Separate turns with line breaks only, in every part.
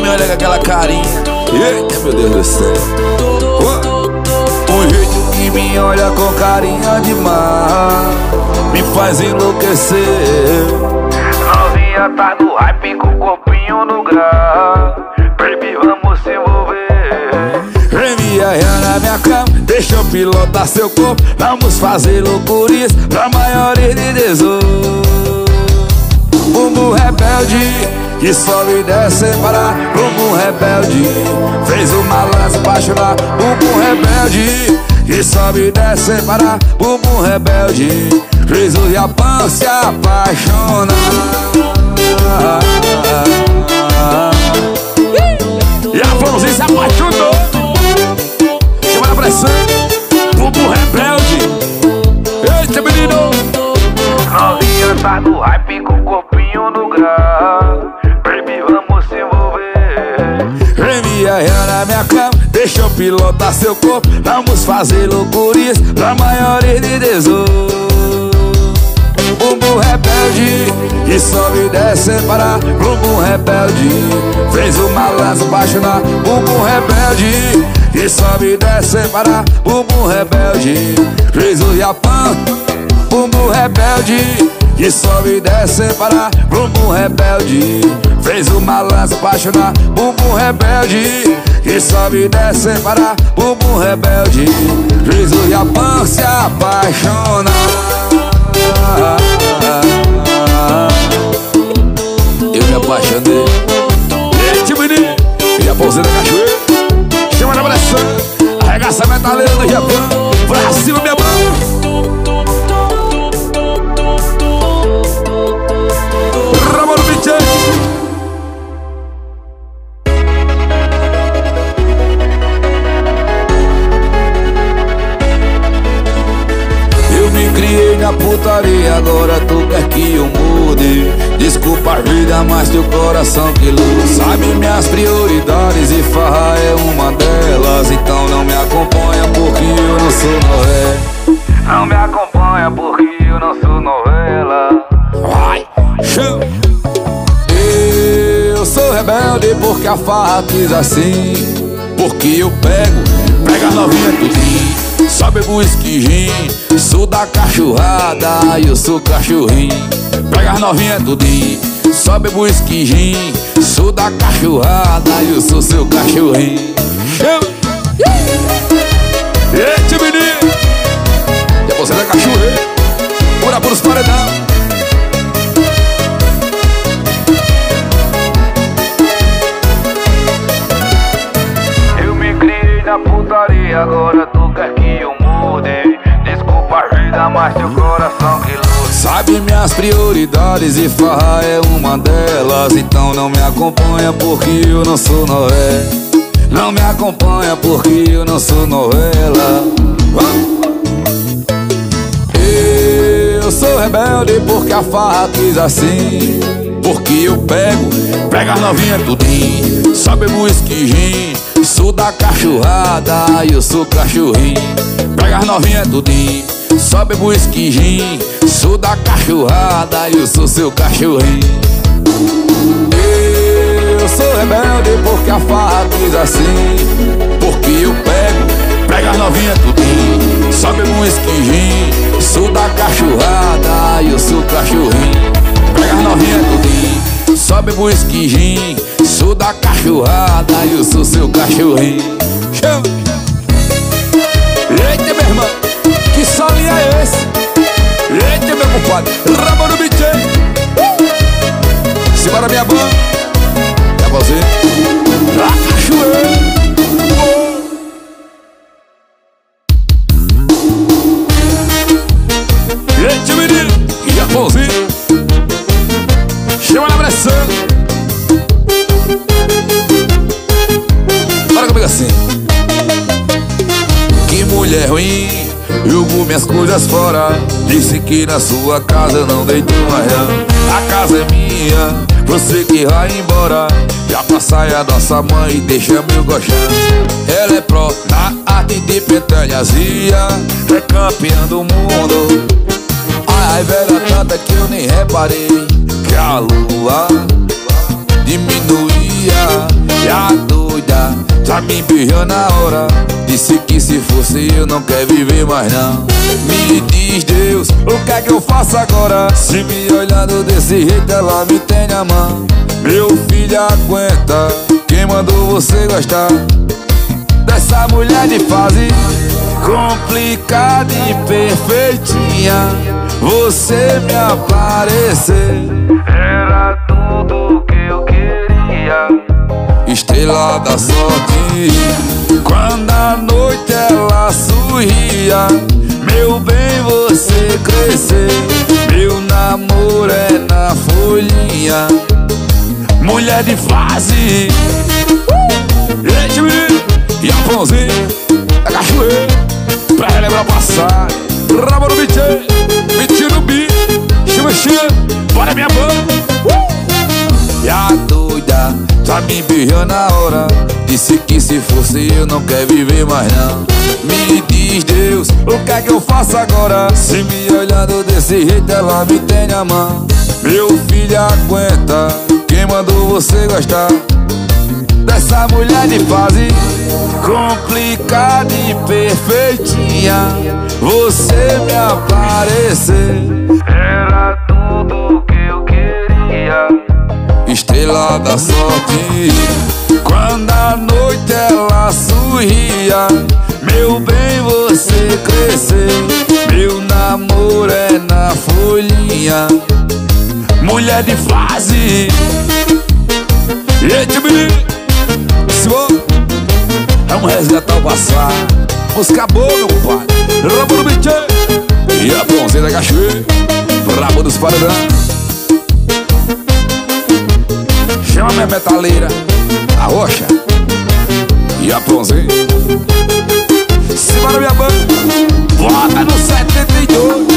olha com aquela carinha. Eita, meu Deus do céu. O jeito que me olha com carinha de mar me faz enlouquecer.
Novinha tá no hype com o corpinho no grau. Baby, vamos se envolver.
Vem viajar na minha cama, deixa eu pilotar seu corpo. Vamos fazer loucurias pra maiores de 18. Bumbum rebelde que sobe e desce sem parar. Bumbum rebelde fez o malandro apaixonar. Bumbum rebelde que sobe e desce sem parar. Bumbum rebelde fez o Japão se apaixonar. E a Florzinha se apaixonou. Chama na pressão. Bumbum rebelde. Eita, menino.
Novinha tá no hype com o corpinho no grau. Baby, vamos se envolver.
Vem viajar na minha cama, deixa eu pilotar seu corpo. Vamos fazer loucurias pra maiores de 18. Bumbum rebelde que sobe e desce sem parar. Bumbum rebelde fez o malandro apaixonar. Bumbum rebelde que sobe e desce sem parar. Bumbum rebelde fez o Japão. Bumbum rebelde que sobe e desce sem parar. Bumbum rebelde fez o malandro apaixonar. Bumbum rebelde que sobe e desce sem parar. Bumbum rebelde fez o Japão se apaixonar. Eu me apaixonei. Eita, menino, Japãozinho da cachoeira. Chama na pressão. Arregaça a metaleira do Japão. Pra cima, minha mão. Eu me criei na putaria, agora tu quer que eu mude. Desculpa a vida, mas teu coração que luta. Sabe minhas prioridades e farra é uma delas. Então não me acompanha porque eu não sou novela.
Não me acompanha porque eu não sou novela.
Vai, chama. Eu sou rebelde porque a farra quis assim. Porque eu pego a novinha tudinho. Só bebo whisky, gin, sou da cachorrada, eu sou cachorrinho. Pega as novinhas tudinho. Só bebo whisky, gin, sou da cachorrada, eu sou seu cachorrinho. Chama! Eita, menino! E você da cachoeira, pura por os paredão.
Eu me criei na putaria, agora tu quer que eu mude. Desculpa a vida, mas teu coração que luta.
Sabe minhas prioridades e farra é uma delas. Então não me acompanha porque eu não sou novela. Não me acompanha porque eu não sou novela. Eu sou rebelde porque a farra quis assim. Porque eu pego as novinhas tudinho. Só bebo whisky, gin, sou da cachorrada, eu sou cachorrinho. Pega as novinhas tudinho. Só bebo whisky, gin, sou da cachorrada, eu sou seu cachorrinho. Eu sou rebelde porque a farra quis assim. Porque eu pego as novinhas tudinho. Só bebo whisky, gin, sou da cachorrada, eu sou cachorrinho. Pega as novinhas tudinho. Só bebo whisky, gin, sou da cachorrada, eu sou seu cachorrinho. Chama! Eita, meu irmão, que solinho é esse? Eita, meu compadre, rabo no bicho. Simbora, minha banda. É você? A cachoeira. Eita, menino, que Japãozinho. Chama na pressão. Bora comigo assim. Que mulher ruim, jogou minhas coisas fora. Disse que na sua casa não deitou mais. A casa é minha, você que vai embora. Já passa a nossa mãe e deixa meu gostão. Ela é pró na arte de pentelhazia, é campeã do mundo. Ai, velha tanta que eu nem reparei que a lua diminuía e já me beijou na hora. Disse que se fosse eu não quer viver mais não. Me diz Deus, o que é que eu faço agora? Se me olhando desse jeito ela me tem na mão. Meu filho aguenta, quem mandou você gostar dessa mulher de fase complicada e perfeitinha? Você me aparecer
era tudo que eu queria.
Estrela da sorte, quando à noite ela sorria. Meu bem, você crescer, meu namoro é na folhinha. Mulher de fase, Eita menino, e a pãozinha da cachoeira, pra relembrar o passado. Rabo no beat, beat no beat, chama, bora minha banda. E a doida já me beijou na hora. Disse que se fosse eu não quer viver mais não. Me diz Deus, o que é que eu faço agora? Se me olhando desse jeito ela me tem na mão. Meu filho aguenta, quem mandou você gostar dessa mulher de fase complicada e perfeitinha? Você me aparecer
era tudo que eu queria.
Estrela da sorte, quando à noite ela sorria. Meu bem, você crescer, meu namoro é na folhinha. Mulher de fase, eita menino, vamos resgatar o passado. Música boa, meu compadre. Rabo no beat e a pãozinha da cachoeira, brabo dos paredão. Chama minha metaleira, a rocha e a pãozinha. Simbora minha banda, bota no 72.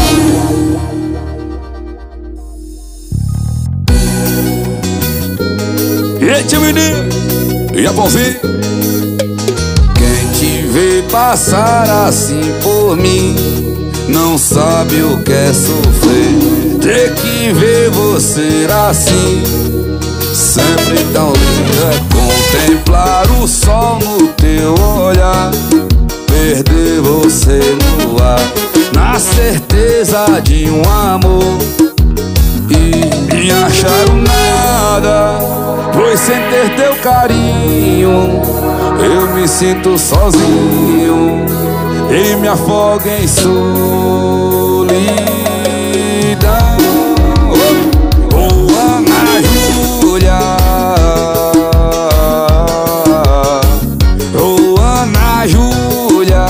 Eita menino, e a pãozinha. Quem te vê passar assim por mim não sabe o que é sofrer. Ter que ver você assim, sempre tão linda. Contemplar o sol no teu olhar, perder você no ar, na certeza de um amor e me acharam nada, pois sem ter teu carinho eu me sinto sozinho e me afogo em solidão. Oh, Ana Júlia, oh, Ana Júlia,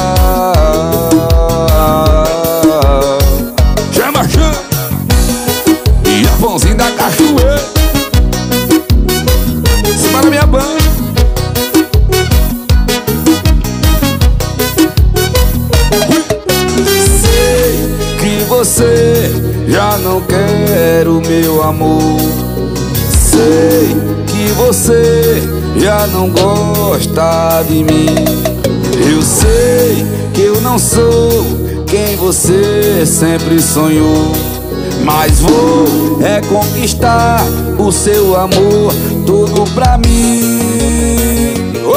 chama, chama, e a pãozinha da cachoeira. Simbora minha banda. Você já não quer o meu amor. Sei que você já não gosta de mim. Eu sei que eu não sou quem você sempre sonhou, mas vou reconquistar o seu amor todo pra mim.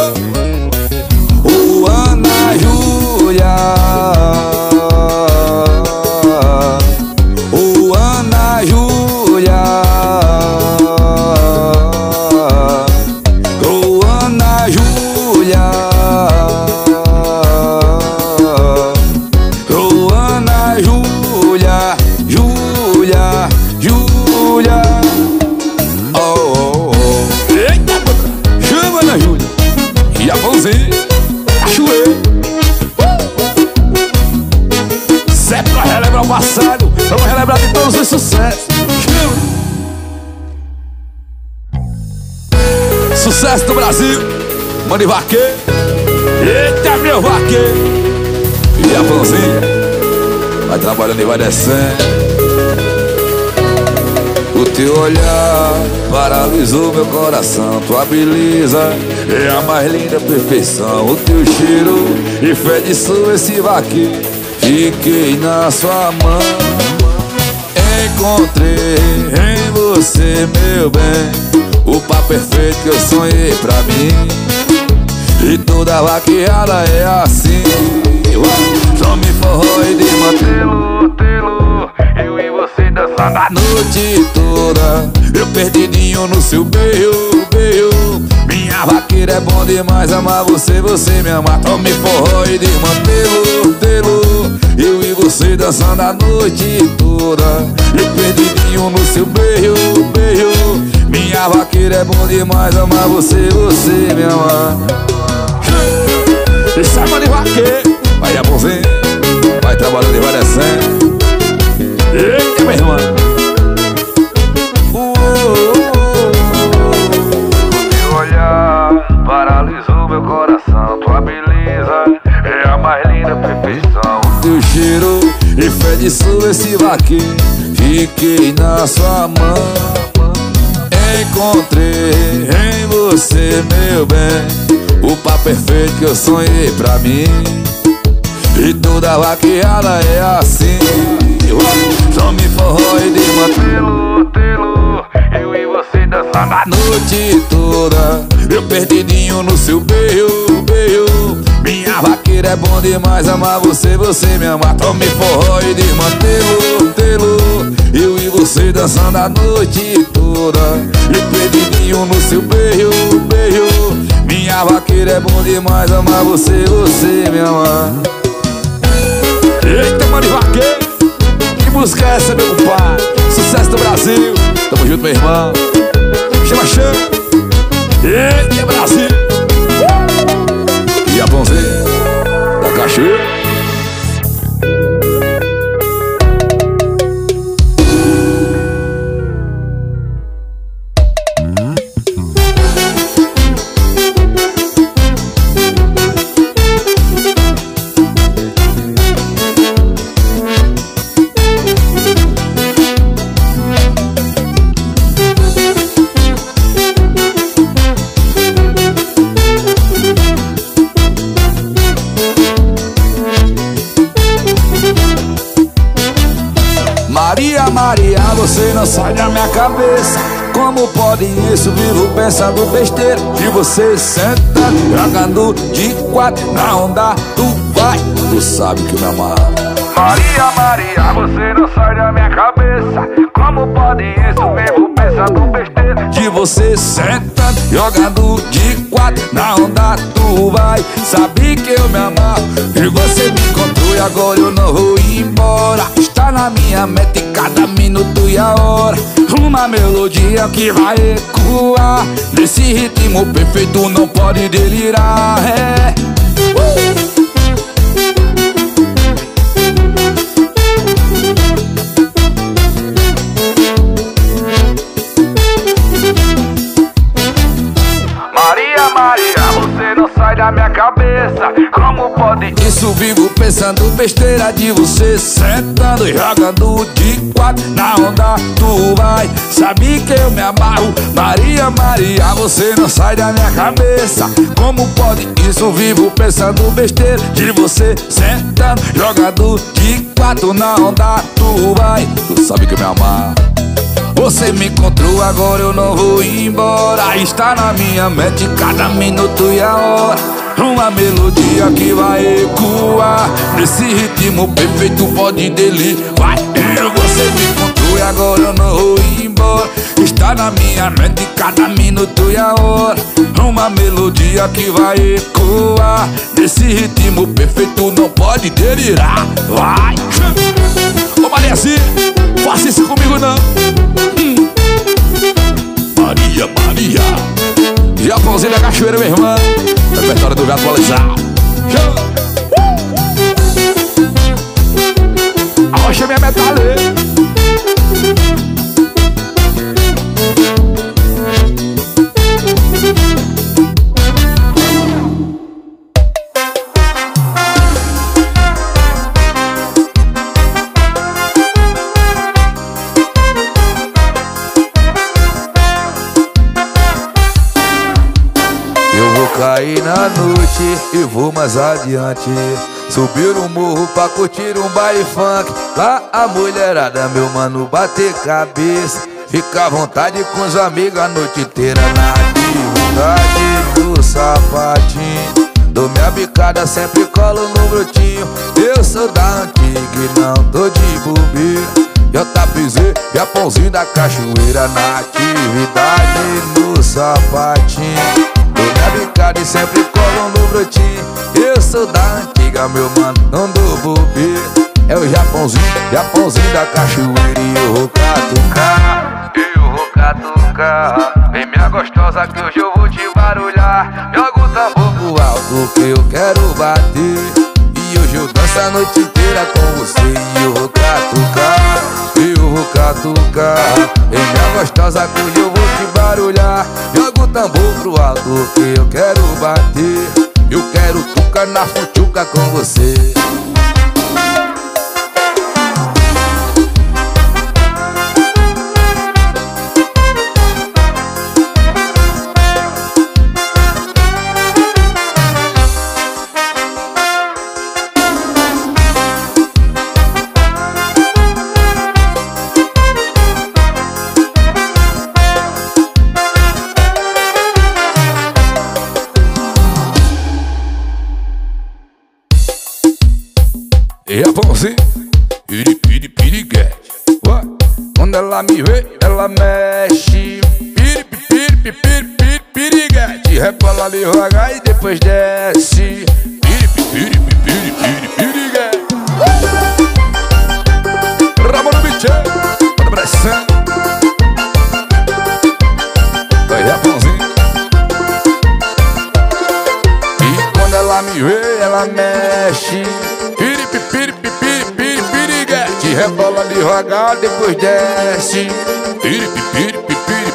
Oh, Ana Júlia, passado, vamos relembrar de todos os sucessos. Sucesso do Brasil, Mano Vaqueiro, eita meu vaqueiro. E a pãozinha vai trabalhando e vai descendo. O teu olhar paralisou meu coração. Tua beleza é a mais linda perfeição. O teu cheiro enfeitiçou esse vaqueiro. Fiquei na sua mão, encontrei em você, meu bem, o par perfeito que eu sonhei pra mim. E toda vaqueada é assim. Só me forró e desmantelo,
eu e você dançando
a noite toda. Eu perdidinho no seu beijo, beijo. Minha vaqueira é bom demais, amar você, você me ama. Tome forró e desmantelo, eu e você dançando a noite toda. Eu perdidinho no seu beijo, beijo. Minha vaqueira é bom demais, amar você, você me ama. E chama de vaqueiro, vai abonzinho, vai trabalhando e vai descendo. Eita, minha irmã.
Teu olhar paralisou meu coração. Tua beleza é a mais linda perfeição.
Teu cheiro e fede sua esse vaqueiro. Fiquei na sua mão. Encontrei em você, meu bem, o par perfeito que eu sonhei pra mim. E toda vaqueada é assim. Só me forró e desmantelo,
eu e você dançando
a noite toda. Eu perdidinho no seu beijo, beijo. Minha vaqueira é bom demais, amar você, você me ama. Tome forró e desmantelo, eu e você dançando a noite toda. Eu perdidinho no seu beijo, beijo. Minha vaqueira é bom demais, amar você, você me ama. Eita, mano de vaqueiro, que música é essa, meu compadre? Sucesso do Brasil, tamo junto, meu irmão. Chama, chama. Eita, Brasil. E a bonzinha da cachoeira. Maria, Maria, você não sai da minha cabeça. Como pode isso? Vivo pensando besteira de você sentando, jogando de quatro na onda. Tu vai, tu sabe que me amarra.
Maria, Maria, você não sai da minha cabeça. Como pode isso? Vivo pensando besteira
de você sentando, jogando de quatro na onda. Tu vai, sabe que eu me amarro. E você me encontrou e agora eu não vou embora. Está na minha meta em cada minuto e a hora. Uma melodia que vai ecoar. Nesse ritmo perfeito não pode delirar.
Maria, Maria, você não sai da minha cabeça. Como pode
isso? Vivo pensando besteira de você sentando e jogando de quatro na onda. Tu vai, sabe que eu me amarro. Maria, Maria, você não sai da minha cabeça. Como pode isso? Vivo pensando besteira de você sentando, jogando de quatro na onda. Tu vai, tu sabe que eu me amarro. Você me encontrou, agora eu não vou embora. Está na minha mente cada minuto e a hora. Uma melodia que vai ecoar. Nesse ritmo perfeito pode delirar. Vai, você me encontrou e agora eu não vou embora. Está na minha mente cada minuto e a hora. Uma melodia que vai ecoar. Nesse ritmo perfeito não pode delirar. Vai. Ô Mariazinha, faça isso comigo não. Maria, Maria, Japãozinho da cachoeira, minha irmã. Repertório do gato atualizado. Arrocha minha metaleira. Caí na noite e vou mais adiante. Subir um morro pra curtir um baile funk. Lá a mulherada, meu mano, bater cabeça. Fica à vontade com os amigos a noite inteira na atividade do no sapatinho. Dou minha bicada, sempre colo no brotinho. Eu sou da antiga e não tô de bobeira. JPZ, Japãozinho da Cachoeira, na atividade no sapatinho. Dou minha bicada e sempre colo no brotinho. Eu sou da antiga, meu mano, não dou bobeira. É o Japãozinho da Cachoeira e eu vou catucar.
Eu vou catucar. Vem minha gostosa que hoje eu vou te barulhar. Joga o tambor
pro alto que eu quero bater. E hoje eu danço a noite inteira com você. E eu vou catucar, eu vou catucar. Vem minha gostosa que hoje eu vou te barulhar. Joga o tambor pro alto que eu quero bater. Eu quero tucar na futuca com você. Japãozinho, piriguete. Quando ela me vê, ela mexe. Piriguete. Rebola devagar e depois desce. Piriguete. Rabo no bicho, bota pressão. Vai, Japãozinho. E quando ela me vê, ela mexe. Piriguete. Rebola devagar, depois desce. Piriguete.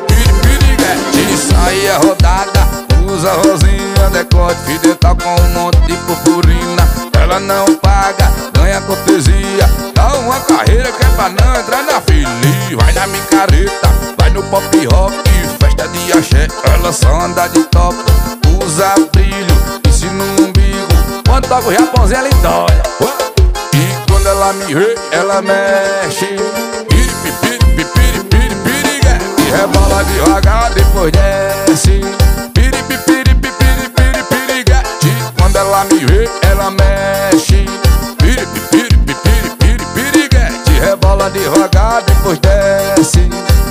Sai a rodada, usa rosinha, decote, fio dental com um monte de purpurina. Ela não paga, ganha cortesia. Dá uma carreira que é pra não entrar na fila. Vai na micareta, vai no pop rock, festa de axé. Ela só anda de top, usa brilho, ensina no umbigo. Quando toca o Japãozinho ela endoia. E quando ela me vê, ela mexe. Piriguete. Rebola devagar, depois desce. Piriguete. Quando ela me vê, ela mexe. Piriguete. Rebola devagar, depois desce.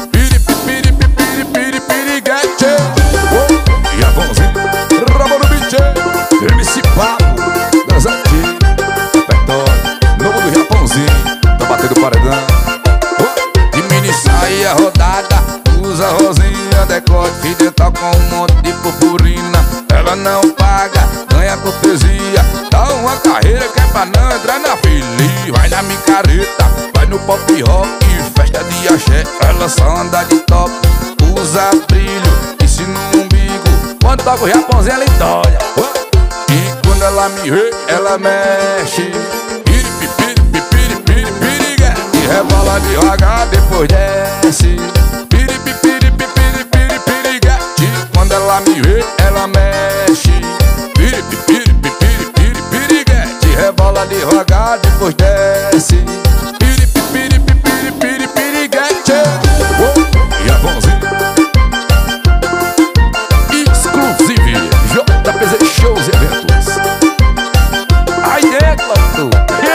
Piriguete. Japãozinho, rabo no bicho. MC Papo, das antigas. Novo do Japãozinho, tá batendo paredão. De mini saia rodada, usa rosinha, decote, fio dental com um monte de purpurina. Ela não paga, ganha cortesia. Dá uma carreira que é pra não entrar na fila. Vai na micareta, vai no pop rock, festa de axé. Ela só anda de top, usa brilho, ensina no umbigo. Quando toca o Japãozinho ela endoia. E quando ela me vê, ela mexe. Piriguete. Rebola devagar, depois desce. Piriguete. Quando ela me vê, ela mexe. Piriguete. Rebola devagar, depois desce. Piriguete. Japãozinho. Exclusive JPZ Shows e Eventos. Aí dentro,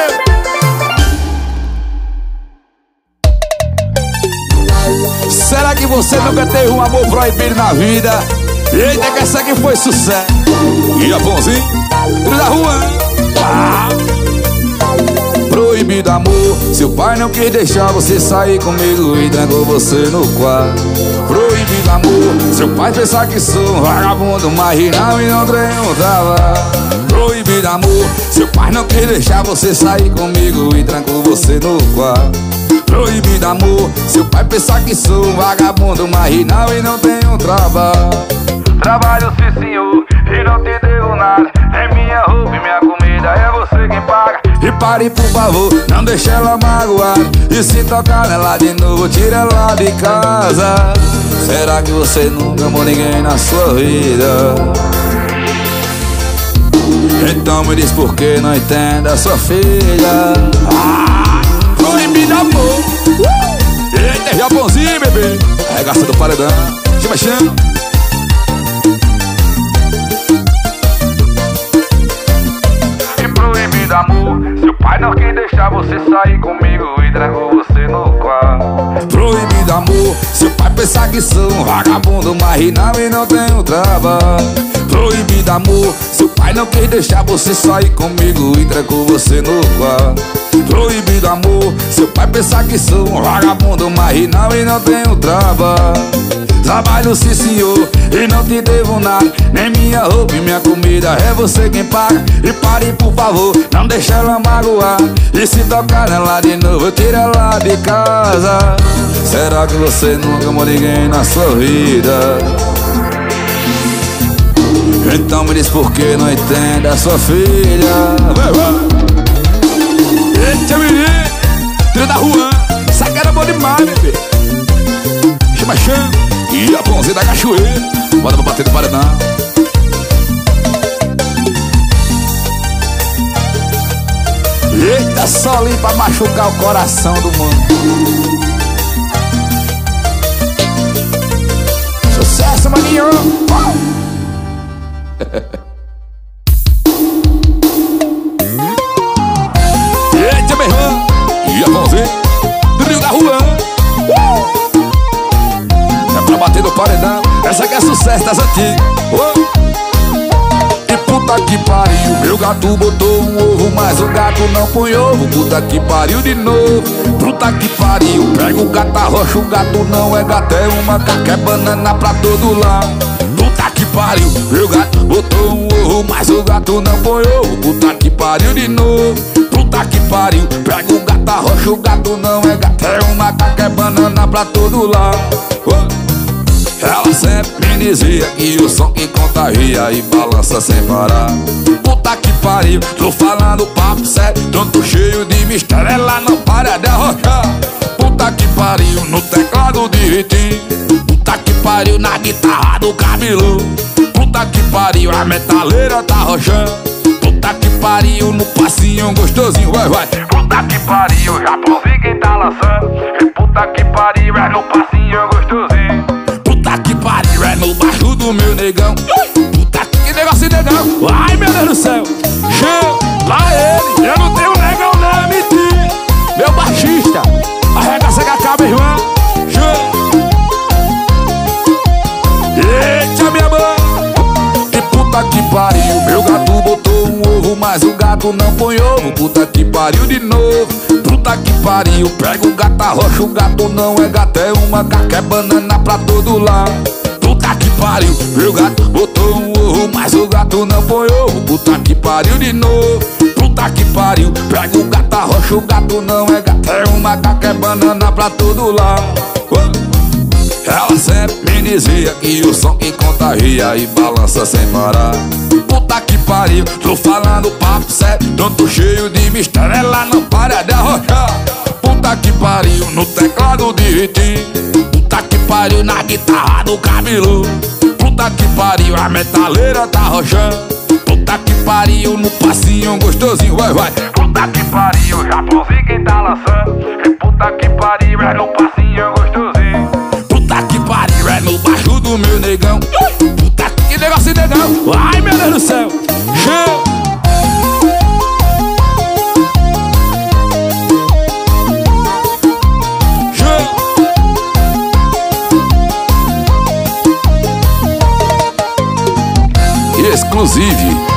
será que você nunca teve um amor proibido na vida? Eita, que essa aqui foi sucesso. E Japãozinho, filho da rua. Proibido amor, seu pai não quis deixar você sair comigo e trancou você no quarto. Proibido amor, seu pai pensa que sou um vagabundo marginal e não tenho trabalho. Proibido amor, seu pai não quis deixar você sair comigo e trancou você no quarto. Proibido amor, seu pai pensa que sou um vagabundo marginal e não tenho trabalho.
Trabalho sim senhor, e não te devo nada. É minha roupa e minha comida, é você quem paga.
E pare por favor, não deixe ela magoada. E se tocar nela de novo, tira ela de casa. Será que você nunca amou ninguém na sua vida? Então me diz por que não entende a sua filha. Proibido amor. Eita, Japãozinho, bebê. Arregaça do paredão. Chama, chama. vagabundo, mas não e não tenho trabalho. Proibido amor, seu pai não quis deixar você sair comigo e trancou você no quarto. Proibido amor, seu pai pensa que sou um vagabundo, mas não e não tenho trabalho. Trabalho sim senhor, e não te devo nada, nem minha roupa e minha comida, é você quem paga. E pare por favor, não deixa ela magoar, e se tocar nela de novo eu tiro ela de casa. Será que você nunca amou ninguém na sua vida? Então me diz por que não entende a sua filha. Eita menino, trio da rua, essa cara é boa demais, bebê. Chama chama. E a Ponzinha da Cachoeira, bora pra bater no paredão. Eita, só ali pra machucar o coração do mundo. Sucesso, maninho. Eita, meu irmão. E a Ponzinha, trio da rua. Pra bater no paredão, essa aqui é sucesso das antigas. E puta que pariu, meu gato botou um ovo, mas o gato não põe ovo. Puta que pariu de novo. Puta que pariu, pega o gato arrocha, o gato não é gato, é uma caca, é banana pra todo lado. Puta que pariu, meu gato botou um ovo, mas o gato não põe ovo. Puta que pariu de novo. Puta que pariu, pega o gato arrocha, o gato não é gato, é uma caca, é banana pra todo lado. Ela sempre me dizia que o som que contagia e balança sem parar. Puta que pariu, tô falando papo sério, tanto cheio de mistério, ela não para de arrochar. Puta que pariu, no teclado de ritinho. Puta que pariu, na guitarra do cabelo. Puta que pariu, a metaleira tá arrochando. Puta que pariu, no passinho gostosinho, vai, vai.
Puta que pariu, já ouvi quem tá lançando. E puta que pariu, é no passinho gostosinho.
Puta que pariu, é no baixo do meu negão. Puta que negócio negão. Ai meu Deus do céu. Chão, lá ele, eu não tenho negão não, é mentira. Meu baixista, arregaça que acaba, irmão. Chão. Eita minha mãe. E puta que pariu, meu gato botou um ovo, mas o gato não põe ovo. Puta que pariu de novo. Puta que pariu, pega o gato arrocha, o gato não é gato, é uma caca, é banana pra todo lado. Puta que pariu, meu gato botou um ovo, mas o gato não põe ovo. Puta que pariu de novo. Puta que pariu, pega o gato arrocha, o gato não é gato, é uma caca, é banana pra todo lado. Ela sempre me dizia que o som que contagia e balança sem parar. Puta que pariu, tô falando papo sério, tanto cheio de mistério, ela não para de arrochar. Puta que pariu, no teclado de ritinho. Puta que pariu, na guitarra do cabelo. Puta que pariu, a metaleira tá arrochando. Puta que pariu, no passinho gostosinho, vai, vai.
Puta que pariu, já ouvi quem tá lançando. E puta que pariu, é no passinho gostosinho.
Puta que pariu, é no baixo do meu negão. Puta que negócio negão. Ai meu Deus do céu. Chão. Chão. Exclusive